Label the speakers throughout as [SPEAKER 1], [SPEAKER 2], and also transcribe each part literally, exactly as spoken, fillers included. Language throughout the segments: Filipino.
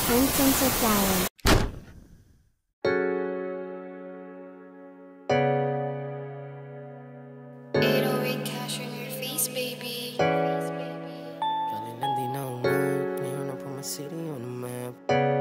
[SPEAKER 1] Uncensored Talent.
[SPEAKER 2] eight oh eight cash on your face, baby.
[SPEAKER 3] Kanilang di na umat, ngayon na pumasiri on the map.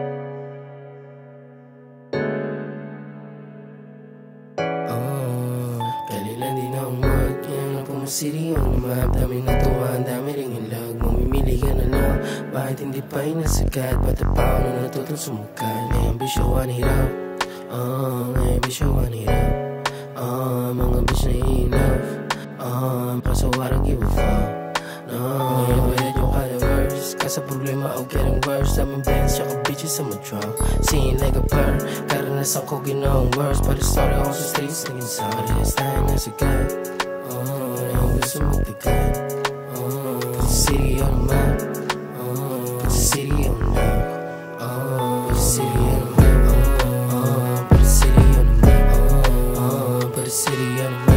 [SPEAKER 3] Oh, kanilang di na umat, ngayon na pumasiri on the map. Daming natuwa, ang dami ring hilag. Mamimili ka na lang, bakit hindi pa inasagat? Bata pa ako na natutong sumukat. Ngayon bisyoan hirap, oh, ngayon bisyoan hirap. Oh, mga bitch na enough. Um, paso I don't give a fuck. No, ngayon bayad yung kada verse. Kasa problema o getting worse. Daming bands, tsaka bitches sa my truck. Singing like a bird. Karanasan ko ginawang worse. But it started on the streets, naging sorry. Tayo na sigat. Oh, ngayon gusto magdagan. Oh, put the city on the map. Oh, put the city on the map. Oh, put the city on the map. Oh, put the city on the map. Oh, put the city on the map.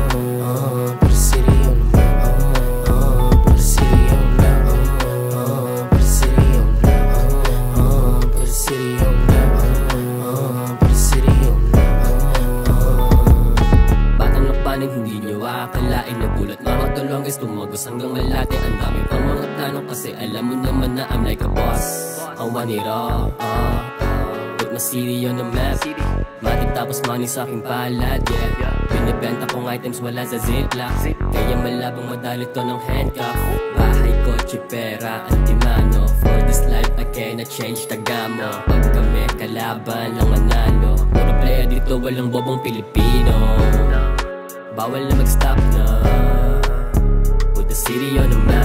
[SPEAKER 4] Hindi nyo akalain na bulat mga tulongis tumagos hanggang malate. Ang dami pang mga tanong kasi alam mo naman na I'm like a boss. I want it all, uh, uh. Put my city on the map. Matik tapos money sa aking palad, yeah. Binibenta kong items wala sa ziplock. Kaya malabang madali to ng handcuff. Bahay, kotse, pera, antimano. For this life I cannot change tagamo. Pag kami kalaban lang manalo. Puro player dito walang bobong Pilipino. Bawal na mag-stop na. Put the city on the map.